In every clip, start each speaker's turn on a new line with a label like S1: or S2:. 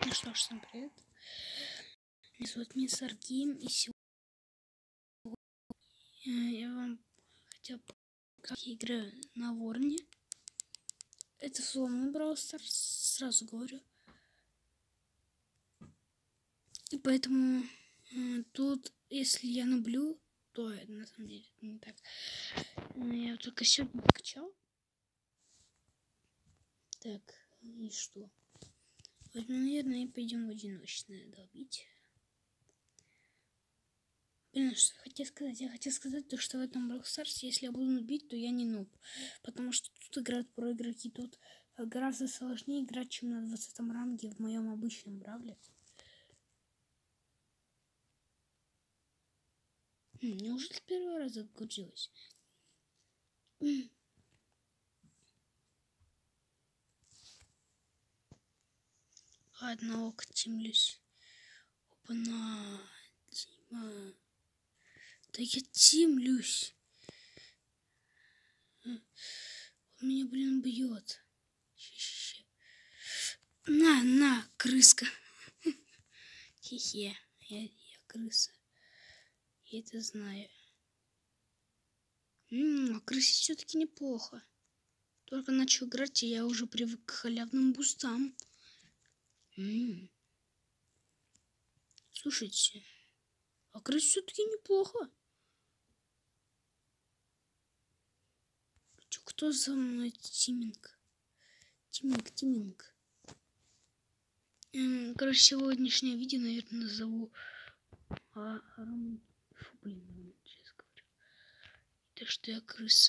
S1: Ну что ж, всем привет. Меня зовут Мистер Гейм, и сегодня я вам хотел показать, как я играю на Ворне. Это сломанный Brawl Stars, сразу говорю. И поэтому тут, если я нублю, то на самом деле это не так. Я только сегодня покачал. Так, и что? Возьмем, наверное, и пойдем в одиночное долбить. Блин, что хотел сказать? Я хотел сказать то, что в этом Brawl Stars, если я буду нубить, то я не нуб. Потому что тут играют про игроки. Тут гораздо сложнее играть, чем на 20 ранге в моем обычном бравле. Неужели первый раз отгрузилось? Ладно, ок, тимлюсь. Опа-на, Дима. Да я тимлюсь. Он меня, блин, бьет. На, крыска. Хе-хе, я крыса. Я это знаю. А крысе все-таки неплохо. Только начал играть, и я уже привык к халявным бустам. Слушайте, а крысе все-таки неплохо. Кто за мной? Тиминг. Короче, сегодняшнее видео, наверное, назову Фу, блин, сейчас говорю. Так что я крыса.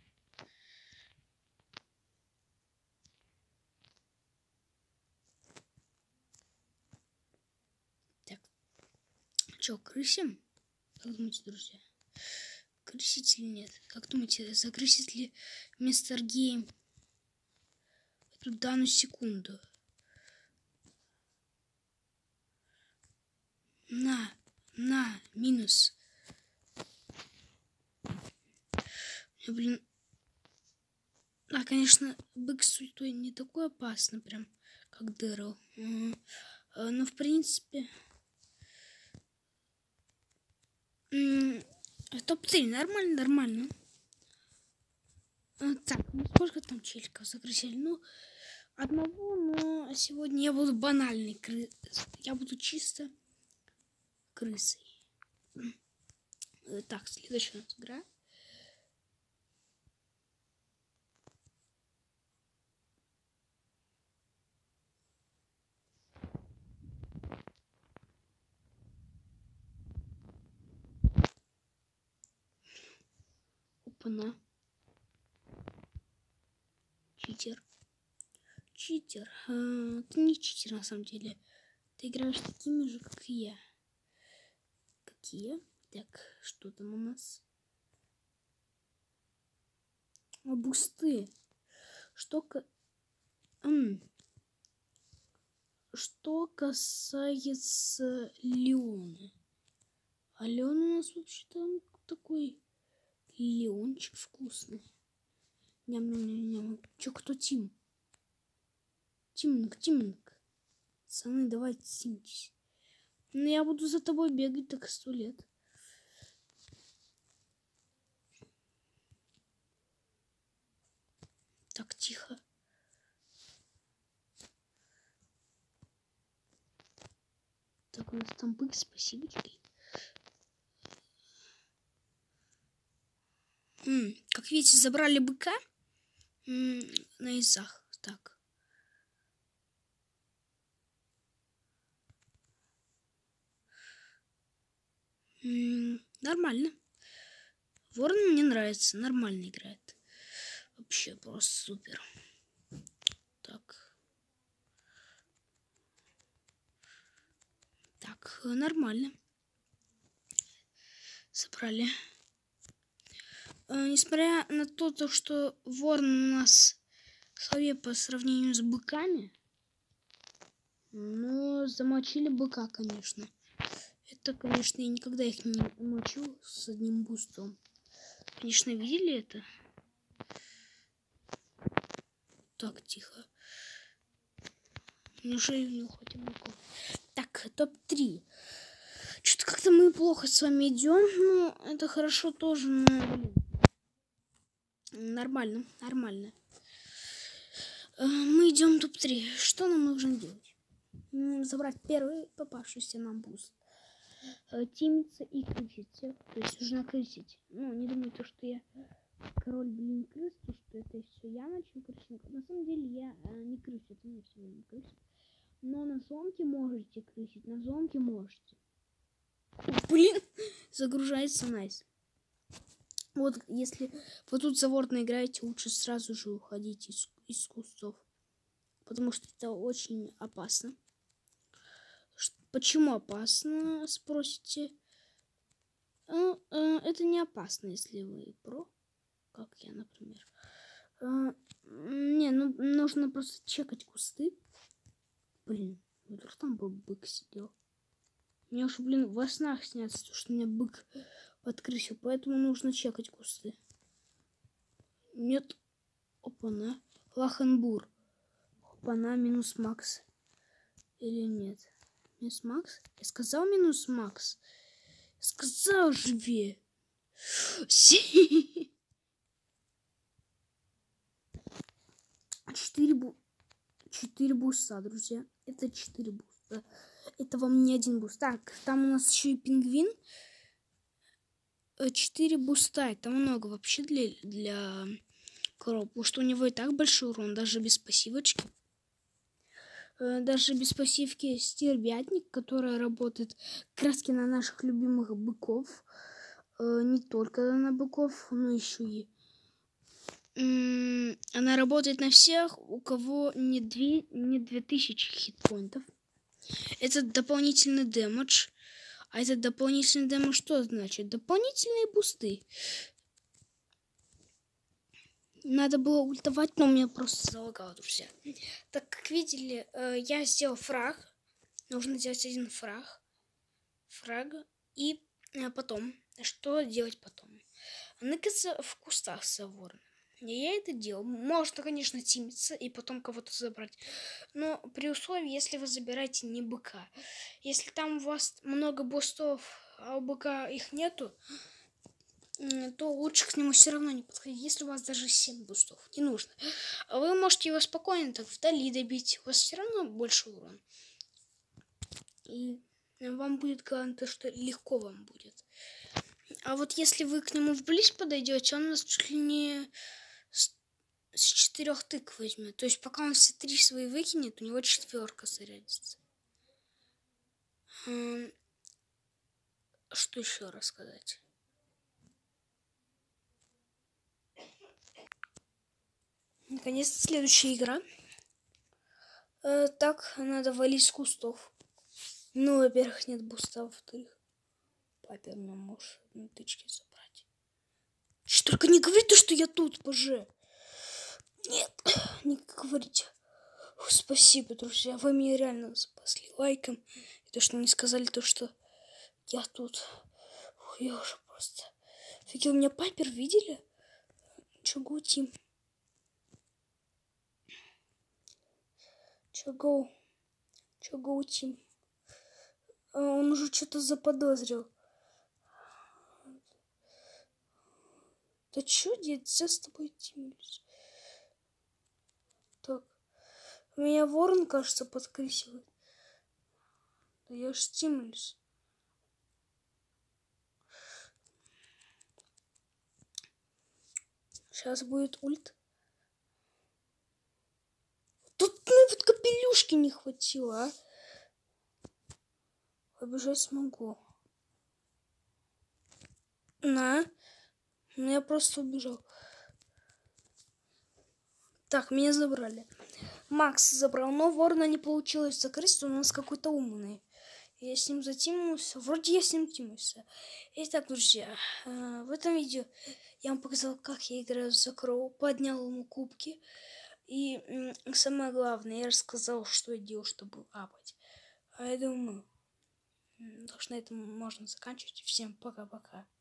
S1: Так. Че, крысим? Как думаете, друзья? Крысить или нет? Как думаете, закрысит ли Мистер Гейм эту данную секунду? На, минус. Блин. А, конечно, бык с ультой не такой опасный, прям, как Дэрил. Но, в принципе... Топ-3 нормально. Так, ну сколько там челиков закрысили? Ну, одного, но сегодня я буду банальный Я буду чисто крысой. Так, следующая у нас игра. Опа-на. Читер. Ты не читер, на самом деле. Ты играешь такими же, как и я. Какие? Так, что там у нас? Бусты. Что касается Леона. А Леон у нас вообще-то такой Леончик вкусный. Ням-ням-ням-ням. Чё, кто Тим? Тиминг. Пацаны, давайте тимтесь. Ну, я буду за тобой бегать так 100 лет. Так, тихо. Так, у нас там бык, спасибо тебе. Как видите, забрали быка на изах. Так. Нормально. Ворон мне нравится, нормально играет. Вообще просто супер. Так, нормально. Собрали. Несмотря на то, что ворон у нас слабее по сравнению с быками, но замочили быка, конечно. Это, конечно, я никогда их не мочу с одним бустом. Конечно, видели это? Так, тихо. Неужели у него хоть облаков? Так, топ-3. Что-то как-то мы плохо с вами идем. Ну, это хорошо тоже, но, блин. Нормально, нормально. Мы идем топ-3. Что нам нужно делать? Забрать первый попавшийся нам буст. Тимиться и крыситься. То есть нужно крысить. Ну, не думайте, что я король, блин, крыс, то что это все я начал крысить. На самом деле я не крысю, это не все не крысю. Но на зомке можете крысить, на зомке можете. Блин, загружается найс. Вот если вы тут заворно играете, лучше сразу же уходить из кустов. Потому что это очень опасно. Почему опасно, спросите? Это не опасно, если вы про, как я, например. Не, ну нужно просто чекать кусты. Блин, вдруг там бы бык сидел. Мне уж, блин, во снах снятся, что у меня бык подкрысил, поэтому нужно чекать кусты. Нет. Опа-на. Лахенбур. Опа-на, минус Макс. Или нет? Минус Макс? Я сказал минус Макс. Я сказал живее. 4 буста, друзья. Это 4 буста. Это вам не один буст. Так, там у нас еще и пингвин. 4 буста. Это много вообще для коробки. Потому что у него и так большой урон, даже без пассивочки. Даже без пассивки стервятник, которая работает краски на наших любимых быков. Не только на быков, но еще и она работает на всех, у кого не 2000 хитпоинтов. Это дополнительный дэмэдж. А этот дополнительный дэмэдж что значит? Дополнительные бусты. Надо было ультовать, но меня просто залагало, друзья. Так как видели, я сделал фраг. Нужно сделать один фраг. И потом. Что делать потом? Ныкаться в кустах с вором. Я это делал. Можно, конечно, тимиться и потом кого-то забрать. Но при условии, если вы забираете не быка. Если там у вас много бустов, а у быка их нету, то лучше к нему все равно не подходить. Если у вас даже 7 бустов, не нужно. Вы можете его спокойно так вдали добить. У вас все равно больше урон. И вам будет главное, что легко вам будет. А вот если вы к нему вблизь подойдете, он вас чуть ли не с 4 тык возьмет. То есть пока он все 3 свои выкинет, у него 4 зарядится. Что еще рассказать? Наконец-то следующая игра. Так, надо валить с кустов. Ну, во-первых, нет буста, во-вторых, папер нам может на тычке забрать. Только не говорите, что я тут, боже. Нет, не говорите. Спасибо, друзья, вы меня реально спасли лайком. И то, что не сказали, то, что я тут. Я уже просто... Офигел, меня папер видели? Чего тим? Чего тим? Он уже что-то заподозрил. Да чё, дед, я с тобой тимлюсь. Так, меня ворон, кажется, подкрысивает. Да я ж тимлюсь. Сейчас будет ульт. Тут вот капелюшки не хватило, а. Побежать смогу. Ну я просто убежал. Так, меня забрали. Макс забрал, но ворона не получилось закрыть, он у нас какой-то умный. Я с ним затимился. Вроде я с ним тимился. Итак, друзья, в этом видео я вам показал, как я играю за Кроу. Поднял ему кубки. И самое главное, я рассказал, что я делал, чтобы апать. А я думаю, что на этом можно заканчивать. Всем пока-пока.